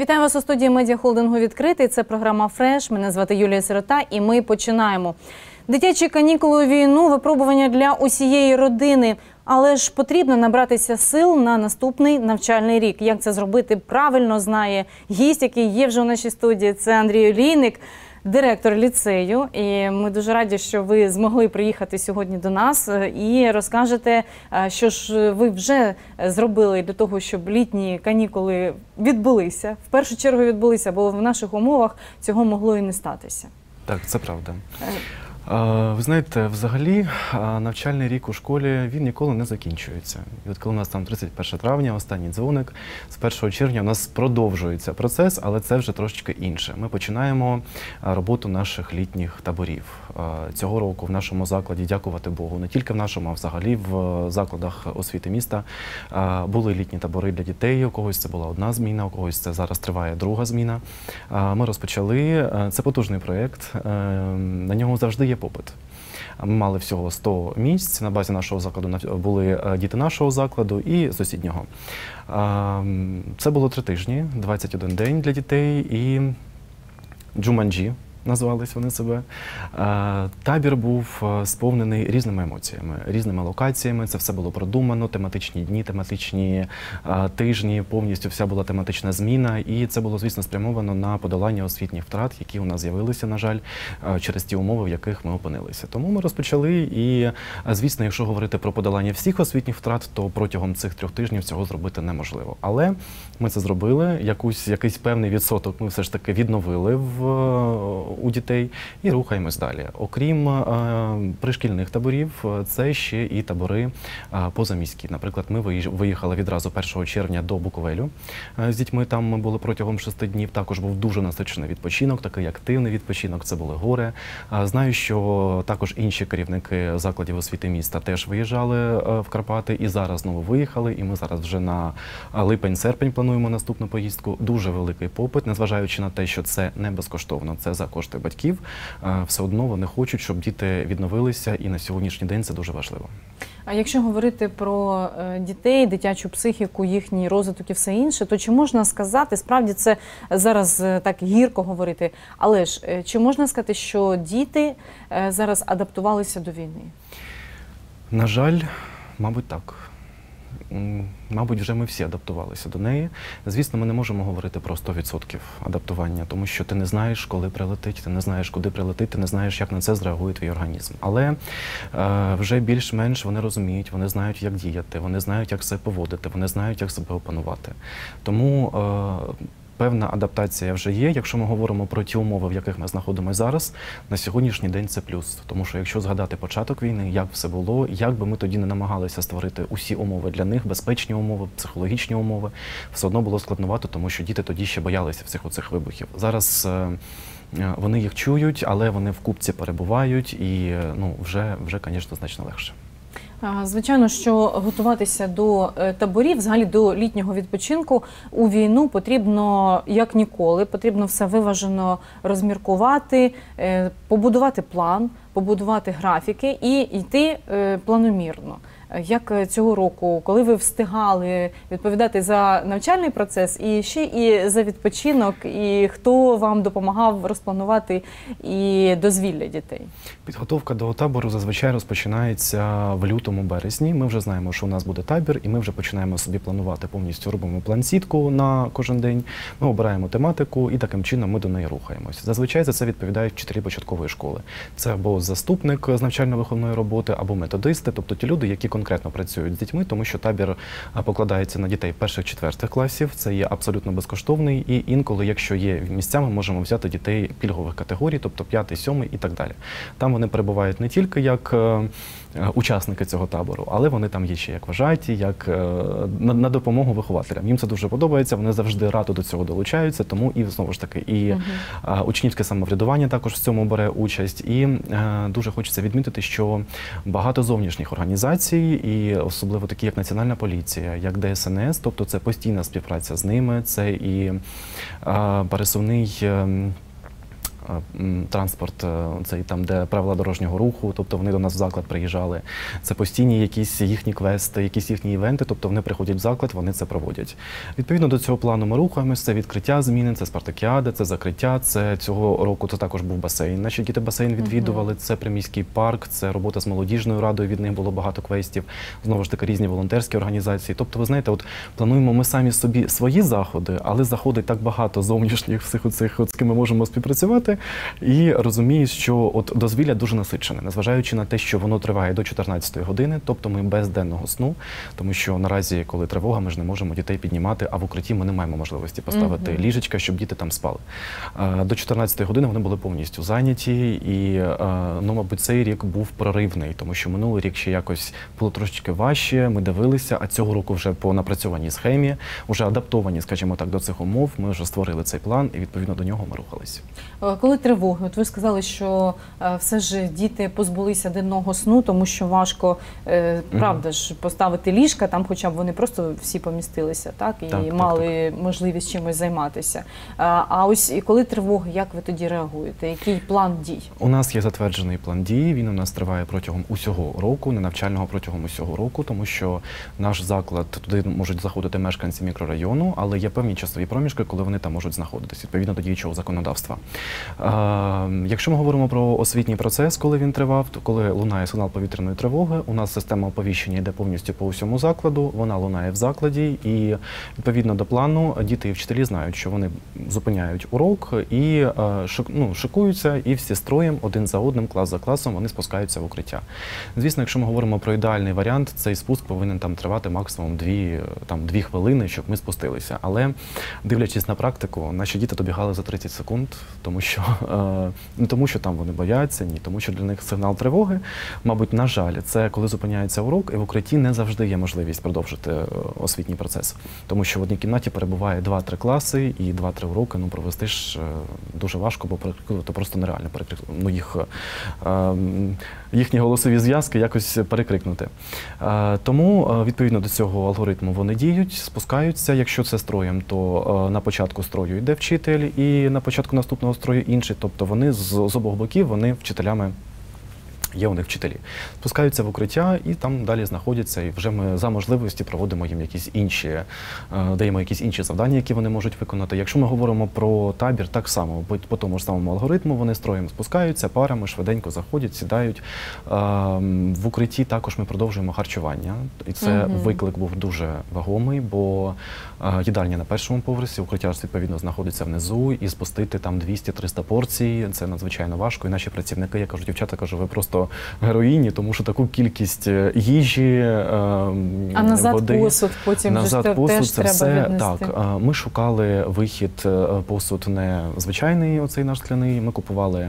Вітаю вас у студії медіахолдингу «Відкритий». Це програма «Фреш». Мене звати Юлія Сирота і ми починаємо. Дитячі канікули у війну – випробування для усієї родини. Але ж потрібно набратися сил на наступний навчальний рік. Як це зробити правильно, знає гість, який є вже у нашій студії. Це Андрій Олійник, директор ліцею. І ми дуже раді, що ви змогли приїхати сьогодні до нас і розкажете, що ж ви вже зробили для того, щоб літні канікули відбулися. В першу чергу відбулися, бо в наших умовах цього могло і не статися. Так, це правда. Ви знаєте, взагалі навчальний рік у школі, він ніколи не закінчується. І от коли у нас там 31 травня, останній дзвоник, з 1 червня у нас продовжується процес, але це вже трошечки інше. Ми починаємо роботу наших літніх таборів. Цього року в нашому закладі, дякувати Богу, не тільки в нашому, а взагалі в закладах освіти міста були літні табори для дітей. У когось це була одна зміна, у когось це зараз триває друга зміна. Ми розпочали, це потужний проєкт, на нього завжди є попит. Ми мали всього 100 місць, на базі нашого закладу були діти нашого закладу і сусіднього. Це було 3 тижні, 21 день для дітей і Джуманджі. Назвались вони себе. Табір був сповнений різними емоціями, різними локаціями. Це все було продумано, тематичні дні, тематичні тижні, повністю вся була тематична зміна. І це було, звісно, спрямовано на подолання освітніх втрат, які у нас з'явилися, на жаль, через ті умови, в яких ми опинилися. Тому ми розпочали і, звісно, якщо говорити про подолання всіх освітніх втрат, то протягом цих 3 тижнів цього зробити неможливо. Але ми це зробили, якийсь певний відсоток ми все ж таки відновили у дітей і рухаємось далі. Окрім пришкільних таборів, це ще і табори позаміські. Наприклад, ми виїхали відразу 1 червня до Буковелю з дітьми. Там ми були протягом 6 днів. Також був дуже насичений відпочинок, такий активний відпочинок. Це були гори. Знаю, що також інші керівники закладів освіти міста теж виїжджали в Карпати і зараз знову виїхали. І ми зараз вже на липень-серпень плануємо наступну поїздку. Дуже великий попит, незважаючи на те, що це не безкоштовно, це за кошти батьків, все одно вони хочуть, щоб діти відновилися, і на сьогоднішній день це дуже важливо. А якщо говорити про дітей, дитячу психіку, їхній розвиток і все інше, то чи можна сказати, справді це зараз так гірко говорити, але ж чи можна сказати, що діти зараз адаптувалися до війни? На жаль, мабуть, так. Мабуть, вже ми всі адаптувалися до неї. Звісно, ми не можемо говорити про 100% адаптування, тому що ти не знаєш, коли прилетить, ти не знаєш, куди прилетить, ти не знаєш, як на це зреагує твій організм. Але вже більш-менш вони розуміють, вони знають, як діяти, вони знають, як себе поводити, вони знають, як себе опанувати. Тому певна адаптація вже є. Якщо ми говоримо про ті умови, в яких ми знаходимося зараз, на сьогоднішній день це плюс. Тому що якщо згадати початок війни, як все було, як би ми тоді не намагалися створити усі умови для них, безпечні умови, психологічні умови, все одно було складновато, тому що діти тоді ще боялися всіх оцих вибухів. Зараз вони їх чують, але вони в купці перебувають і вже, звісно, значно легше. Звичайно, що готуватися до таборів, взагалі до літнього відпочинку у війну потрібно як ніколи, потрібно все виважено розміркувати, побудувати план, побудувати графіки і йти планомірно. Як цього року, коли ви встигали відповідати за навчальний процес і ще і за відпочинок, і хто вам допомагав розпланувати і дозвілля дітей? Підготовка до табору зазвичай розпочинається в лютому-березні. Ми вже знаємо, що у нас буде табір, і ми вже починаємо собі планувати повністю, робимо план-сітку на кожен день, ми обираємо тематику і таким чином ми до неї рухаємося. Зазвичай за це відповідають вчителі початкової школи. Це або заступник з навчально-виховної роботи, або методисти, тобто ті люди, які конкретно працюють з дітьми, тому що табір покладається на дітей 1-4 класів, це є абсолютно безкоштовний, і інколи, якщо є місця, ми можемо взяти дітей пільгових категорій, тобто 5, 7 і так далі. Там вони перебувають не тільки як учасники цього табору, але вони там є ще як вважаті, як на допомогу вихователям. Їм це дуже подобається, вони завжди радо до цього долучаються, тому і, знову ж таки, і учнівське самоврядування також в цьому бере участь. І дуже хочеться відмітити, що багато зовнішніх організацій, і особливо такі, як Національна поліція, як ДСНС, тобто це постійна співпраця з ними, це і пересувний транспорт, цей там, де правила дорожнього руху, тобто вони до нас в заклад приїжджали. Це постійні якісь їхні квести, якісь їхні івенти, тобто вони приходять в заклад, вони це проводять. Відповідно до цього плану ми рухаємося, це відкриття зміни, це спартакіади, це закриття, це цього року це також був басейн. Наші діти басейн відвідували, це приміський парк, це робота з молодіжною радою, від них було багато квестів, знову ж таки різні волонтерські організації. Тобто, ви знаєте, от плануємо ми самі собі свої заходи, але заходить так багато зовнішніх всіх оцих, з ким ми можемо співпрацювати, і розумію, що от дозвілля дуже насичене, незважаючи на те, що воно триває до 14-ї години, тобто ми без денного сну, тому що наразі, коли тривога, ми ж не можемо дітей піднімати, а в укритті ми не маємо можливості поставити ліжечка, щоб діти там спали. До 14-ї години вони були повністю зайняті, і, ну, мабуть, цей рік був проривний, тому що минулий рік ще якось було трошечки важче, ми дивилися, а цього року вже по напрацьованій схемі, вже адаптовані, скажімо так, до цих умов, ми вже створили цей план і відповідно до нього ми рухалися. Коли тривоги, от ви сказали, що все ж діти позбулися денного сну, тому що важко, правда ж, поставити ліжка, там хоча б вони просто всі помістилися, так, і мали можливість чимось займатися. А ось і коли тривоги, як ви тоді реагуєте? Який план дій? У нас є затверджений план дій, він у нас триває протягом усього року, не навчального протягом усього року, тому що наш заклад, туди можуть заходити мешканці мікрорайону, але є певні часові проміжки, коли вони там можуть знаходитись, відповідно до діючого законодавства. Якщо ми говоримо про освітній процес, коли він тривав, то коли лунає сигнал повітряної тривоги, у нас система оповіщення йде повністю по усьому закладу, вона лунає в закладі, і відповідно до плану діти і вчителі знають, що вони зупиняють урок і шикуються, і всі строєм, один за одним, клас за класом, вони спускаються в укриття. Звісно, якщо ми говоримо про ідеальний варіант, цей спуск повинен там тривати максимум 2 хвилини, щоб ми спустилися. Але, дивлячись на практику, наші діти добігали за 30 секунд, тому що не тому, що там вони бояться, ні, тому що для них сигнал тривоги, мабуть, на жаль, це коли зупиняється урок, і в укритті не завжди є можливість продовжити освітній процес. Тому що в одній кімнаті перебуває 2-3 класи, і 2-3 уроки провести ж дуже важко, бо перекрикувати просто нереально, їхні голосові зв'язки якось перекрикнути. Тому, відповідно до цього алгоритму, вони діють, спускаються. Якщо це строєм, то на початку строю йде вчитель, і на початку наступного строю інший. Тобто вони з обох боків, вони вчителями, є у них вчителі. Спускаються в укриття і там далі знаходяться, і вже ми за можливості проводимо їм якісь інші, даємо якісь інші завдання, які вони можуть виконати. Якщо ми говоримо про табір, так само, по тому ж самому алгоритму, вони строєм спускаються, парами швиденько заходять, сідають. В укритті також ми продовжуємо харчування, і це виклик був дуже вагомий, бо їдальня на першому поверсі, укриття ж, відповідно, знаходиться внизу, і спустити там 200-300 порцій, це надзвичайно важко, і наші працівники, я кажу, дівчата, кажу, ви просто героїні, тому що таку кількість їжі, а назад води, посуд, потім назад посуд, теж це треба все віднести. так. Ми шукали вихід, посуд не звичайний, оцей наш скляний. Ми купували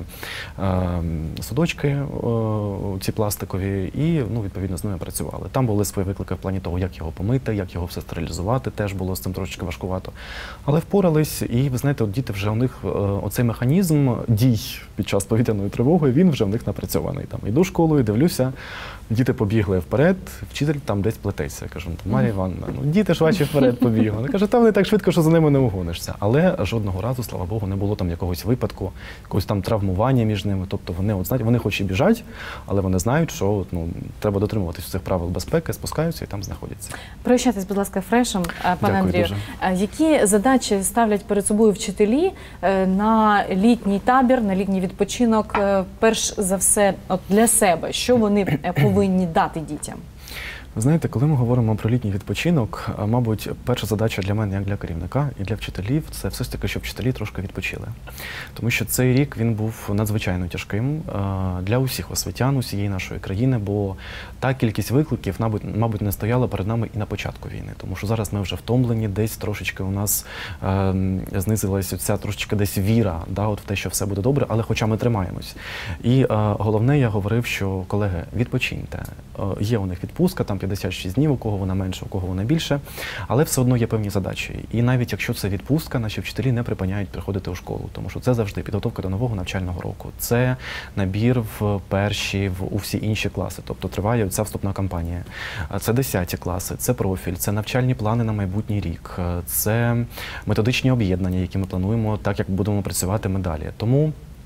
судочки, ці пластикові, і відповідно з ними працювали. Там були свої виклики в плані того, як його помити, як його все стерилізувати. Теж було з цим трошечки важкувато. Але впорались, і ви знаєте, от діти вже у них оцей механізм дій під час повітряної тривоги, він вже в них напрацьований. Там йду школою, дивлюся, діти побігли вперед, вчитель там десь плететься. Я кажу, Марія Івановна, діти ж ваші вперед побігли. Вона каже, та вони так швидко, що за ними не угонишся. Але жодного разу, слава Богу, не було там якогось випадку, якогось там травмування між ними. Тобто вони, знаєте, вони хоч і біжать, але вони знають, що треба дотримуватися цих правил безпеки, спускаються і там знаходяться. Прощайтесь, будь ласка, фрешем, пане Андрію. Дуже. Які задачі ставлять перед собою вчителі на літній табір, на літній відпочинок, перш за все, для себе? Що вони повинні дати дітям? Ви знаєте, коли ми говоримо про літній відпочинок, мабуть, перша задача для мене, як для керівника і для вчителів, це все ж таки, щоб вчителі трошки відпочили. Тому що цей рік він був надзвичайно тяжким для усіх освітян, усієї нашої країни, бо та кількість викликів, мабуть, не стояла перед нами і на початку війни. Тому що зараз ми вже втомлені, десь трошечки у нас знизилася ця трошечки десь віра, в те, що все буде добре, але хоча ми тримаємось. І головне, я говорив, що, колеги, відпочиньте. Є у них відпустка, там 56 днів, у кого вона менше, у кого вона більше, але все одно є певні задачі. І навіть якщо це відпустка, наші вчителі не припиняють приходити у школу, тому що це завжди підготовка до нового навчального року. Це набір в перші, у всі інші класи, тобто триває ця вступна кампанія. Це 10 класи, це профіль, це навчальні плани на майбутній рік, це методичні об'єднання, які ми плануємо, так як будемо працювати ми далі. Тому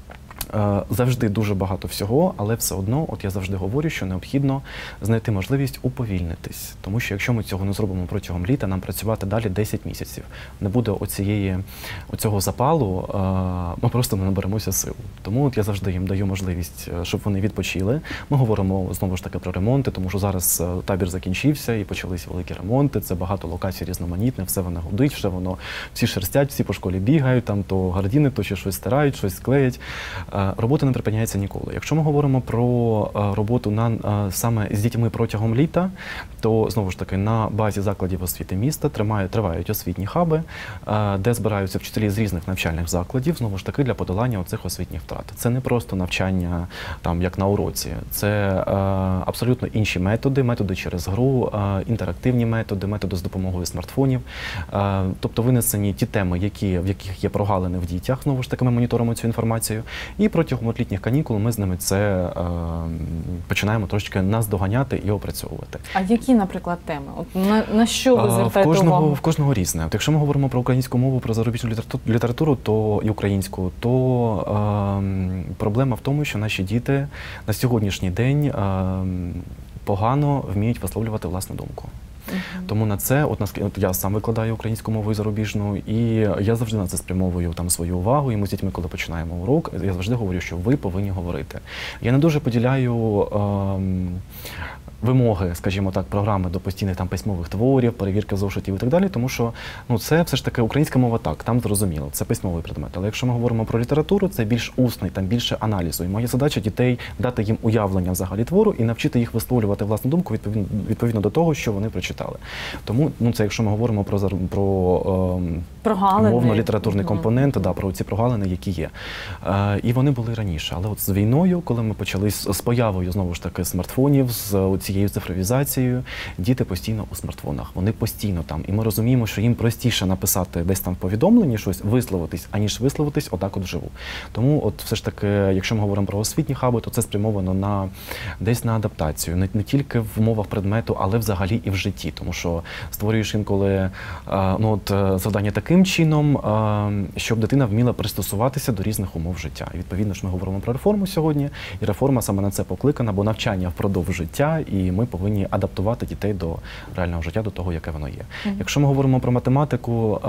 Завжди дуже багато всього, але все одно, от я завжди говорю, що необхідно знайти можливість уповільнитись. Тому що якщо ми цього не зробимо протягом літа, нам працювати далі 10 місяців. Не буде оцього запалу, ми просто не наберемося сил. Тому от я завжди їм даю можливість, щоб вони відпочили. Ми говоримо знову ж таки про ремонти, тому що зараз табір закінчився і почалися великі ремонти, це багато локацій різноманітне, все воно гудить, все воно, всі шерстять, всі по школі бігають, там то гардіни, то ще щось стирають, щось клеять. Робота не припиняється ніколи. Якщо ми говоримо про роботу саме з дітьми протягом літа, то, знову ж таки, на базі закладів освіти міста тривають освітні хаби, де збираються вчителі з різних навчальних закладів, знову ж таки, для подолання оцих освітніх втрат. Це не просто навчання, там, як на уроці, це абсолютно інші методи через гру, інтерактивні методи з допомогою смартфонів, тобто винесені ті теми, в яких є прогалини в дітях, знову ж таки, ми моніторимо цю інформацію, і протягом літніх канікул ми з ними це починаємо трошечки наздоганяти і опрацьовувати. А які, наприклад, теми? От на що ви звертаєте увагу? В кожного різне. От якщо ми говоримо про українську мову, про зарубіжну літературу і українську, то проблема в тому, що наші діти на сьогоднішній день погано вміють висловлювати власну думку. Тому на це, от я сам викладаю українську мову і зарубіжну, і я завжди на це спрямовую там свою увагу, і ми з дітьми, коли починаємо урок, я завжди говорю, що ви повинні говорити. Я не дуже поділяю вимоги, скажімо так, програми до постійних там письмових творів, перевірки зошитів і так далі, тому що це все ж таки українська мова так, там зрозуміло, це письмовий предмет. Але якщо ми говоримо про літературу, це більш усний, там більше аналізу. І моя задача дітей дати їм уявлення взагалі твору і навчити їх висловлювати власну думку відповідно до того, що вони прочитали. Тому це якщо ми говоримо про мовно-літературний компонент, про ці прогалини, які є. І вони були раніше. Але от з війною, коли ми почали з появою, знову ж таки, смартфонів, з цією цифровізацією, діти постійно у смартфонах, вони постійно там. І ми розуміємо, що їм простіше написати десь там в повідомленні щось, висловитись, аніж висловитись отак от вживу. Тому от все ж таки, якщо ми говоримо про освітні хаби, то це спрямовано десь на адаптацію, не тільки в умовах предмету, але взагалі і в житті. Тому що створюєш інколи завдання таким чином, щоб дитина вміла пристосуватися до різних умов життя. І відповідно ж ми говоримо про реформу сьогодні, і реформа саме на це покликана, бо навчання впродовж життя, і ми повинні адаптувати дітей до реального життя, до того, яке воно є. Якщо ми говоримо про математику,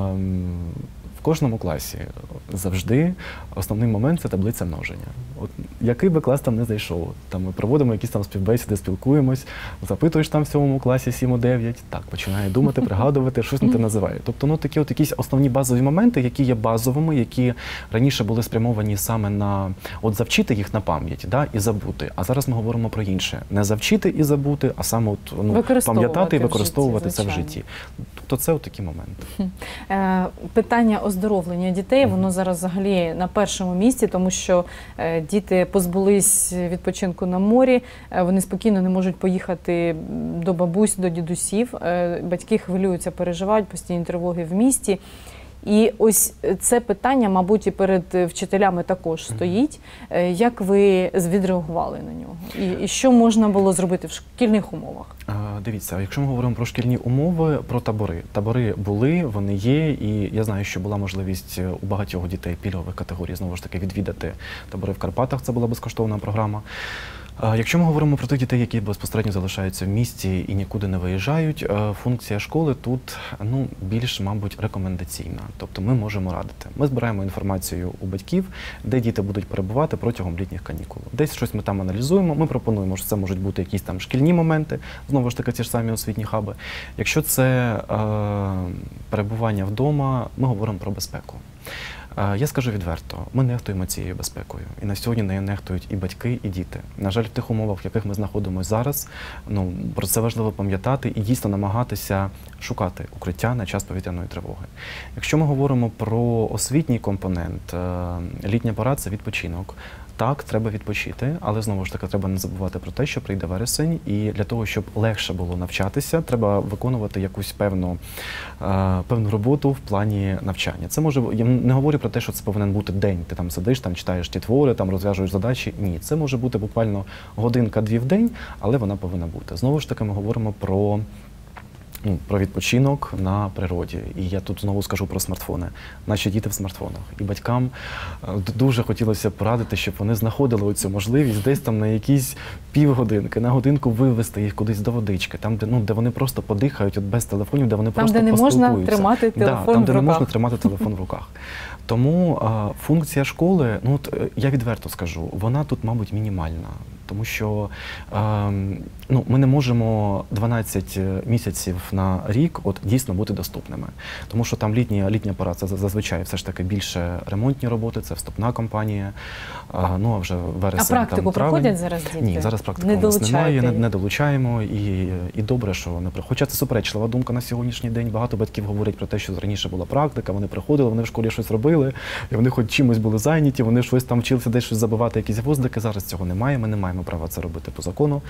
в кожному класі завжди основний момент – це таблиця множення. От який би клас там не зайшов, там ми проводимо якісь там співбесіди, спілкуємось, запитуєш там в 7 класі 7-9, так, починає думати, пригадувати, щось не те називає. Тобто, такі от якісь основні базові моменти, які є базовими, які раніше були спрямовані саме на завчити їх на пам'ять, і забути. А зараз ми говоримо про інше. Не завчити і забути, а саме пам'ятати і використовувати це в житті. Тобто це от такі моменти. Питання оздоровлення дітей, воно зараз взагалі на першому місці, тому що діти позбулись відпочинку на морі, вони спокійно не можуть поїхати до бабусь, до дідусів, батьки хвилюються, переживають, постійні тривоги в місті. І ось це питання, мабуть, і перед вчителями також стоїть. Як ви відреагували на нього? І що можна було зробити в шкільних умовах? Дивіться, якщо ми говоримо про шкільні умови, про табори. Табори були, вони є, і я знаю, що була можливість у багатьох дітей пільгових категорій, знову ж таки, відвідати табори в Карпатах, це була безкоштовна програма. Якщо ми говоримо про тих дітей, які безпосередньо залишаються в місті і нікуди не виїжджають, функція школи тут більш, мабуть, рекомендаційна. Тобто ми можемо радити. Ми збираємо інформацію у батьків, де діти будуть перебувати протягом літніх канікул. Десь щось ми там аналізуємо, ми пропонуємо, що це можуть бути якісь там шкільні моменти, знову ж таки ці ж самі освітні хаби. Якщо це перебування вдома, ми говоримо про безпеку. Я скажу відверто, ми нехтуємо цією безпекою. І на сьогодні нею нехтують і батьки, і діти. На жаль, в тих умовах, в яких ми знаходимося зараз, про це важливо пам'ятати і дійсно намагатися шукати укриття на час повітряної тривоги. Якщо ми говоримо про освітній компонент, літня пора – це відпочинок. Так, треба відпочити, але знову ж таки треба не забувати про те, що прийде вересень, і для того, щоб легше було навчатися, треба виконувати якусь певну роботу в плані навчання. Це може, я не говорю про те, що це повинен бути день, ти там сидиш, там читаєш ті твори, там розв'яжуєш задачі. Ні, це може бути буквально годинка-дві в день, але вона повинна бути. Знову ж таки ми говоримо про про відпочинок на природі. І я тут знову скажу про смартфони. Наші діти в смартфонах. І батькам дуже хотілося б порадити, щоб вони знаходили оцю можливість десь там на якісь півгодинки, на годинку вивести їх кудись до водички, там, де вони просто подихають без телефонів, де вони просто поспілкуються. Там, де не можна тримати телефон в руках. Там, де не можна тримати телефон в руках. Тому функція школи, я відверто скажу, вона тут, мабуть, мінімальна. Тому що ми не можемо 12 місяців на рік дійсно бути доступними. Тому що там літня пора, це зазвичай все ж таки більше ремонтні роботи, це вступна кампанія, а вже вересень, А практику проходять зараз діти? Ні, зараз практики у нас немає, не долучаємо, і добре, що не приходять. Хоча це суперечлива думка на сьогоднішній день. Багато батьків говорять про те, що раніше була практика, вони приходили, вони в школі щось робили, і вони хоч чимось були зайняті, вони щось там вчилися десь щось забивати, якісь гвоздики. Зараз цього немає, ми не маємо права це робити по закону.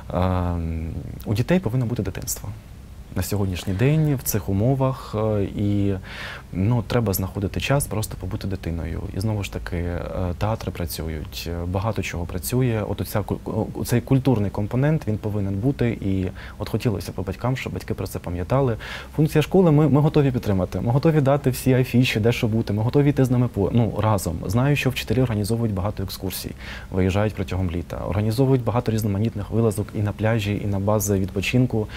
У дітей повинно бути дитинство на сьогоднішній день в цих умовах, і треба знаходити час просто побути дитиною. І знову ж таки, театри працюють, багато чого працює. Оцей культурний компонент, він повинен бути, і хотілося б батькам, щоб батьки про це пам'ятали. Функція школи ми готові підтримати, ми готові дати всі афіші, де що бути, ми готові йти з ними разом. Знаю, що вчителі організовують багато екскурсій, виїжджають протягом літа, організовують багато різноманітних вилазок і на пляжі, і на бази відпочинку.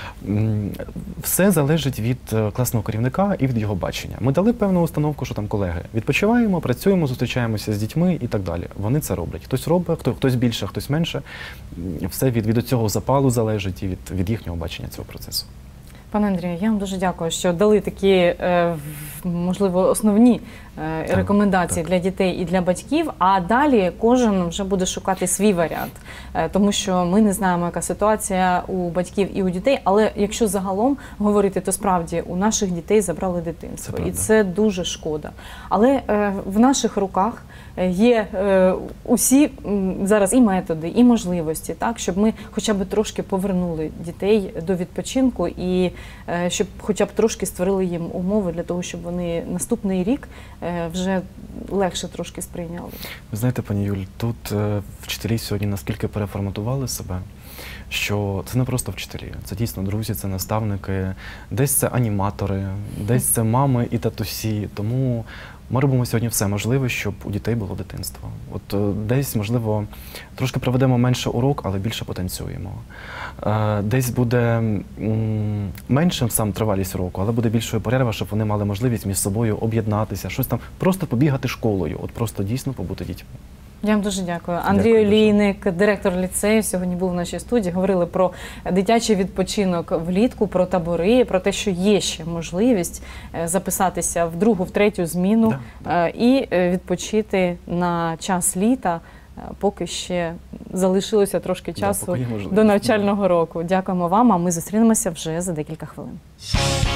Все залежить від класного керівника і від його бачення. Ми дали певну установку, що там колеги відпочиваємо, працюємо, зустрічаємося з дітьми і так далі. Вони це роблять. Хтось робить, хтось більше, хтось менше. Все від цього запалу залежить і від їхнього бачення цього процесу. Пане Андрію, я вам дуже дякую, що дали такі, можливо, основні рекомендації для дітей і для батьків, а далі кожен вже буде шукати свій варіант. Тому що ми не знаємо, яка ситуація у батьків і у дітей, але якщо загалом говорити, то справді у наших дітей забрали дитинство. І це дуже шкода. Але в наших руках є усі зараз і методи, і можливості, так, щоб ми хоча б трошки повернули дітей до відпочинку і щоб хоча б трошки створили їм умови для того, щоб вони наступний рік вже легше трошки сприйняли. Ви знаєте, пані Юль, тут вчителі сьогодні наскільки переформатували себе, що це не просто вчителі, це дійсно друзі, це наставники, десь це аніматори, десь це мами і татусі, тому ми робимо сьогодні все можливе, щоб у дітей було дитинство. Десь, можливо, трошки проведемо менше урок, але більше потанцюємо. Десь буде меншим сам тривалість уроку, але буде більшою перерва, щоб вони мали можливість між собою об'єднатися, щось там, просто побігати школою, просто дійсно побути дітьми. Я вам дуже дякую. Андрій Олійник, директор ліцею, сьогодні був в нашій студії. Говорили про дитячий відпочинок влітку, про табори, про те, що є ще можливість записатися в другу, в третю зміну і відпочити на час літа, поки ще залишилося трошки часу до навчального року. Дякуємо вам, а ми зустрінемося вже за декілька хвилин.